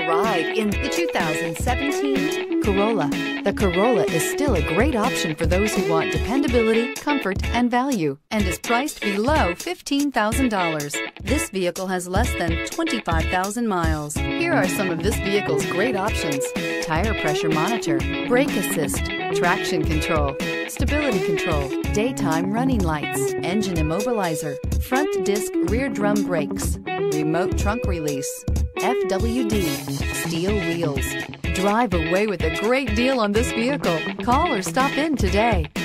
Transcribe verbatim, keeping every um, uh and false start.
a ride in the two thousand seventeen Corolla. The Corolla is still a great option for those who want dependability, comfort, and value, and is priced below fifteen thousand dollars. This vehicle has less than twenty-five thousand miles. Here are some of this vehicle's great options: tire pressure monitor, brake assist, traction control, stability control, daytime running lights, engine immobilizer, front disc rear drum brakes, remote trunk release, F W D, steel wheels. Drive away with a great deal on this vehicle. Call or stop in today.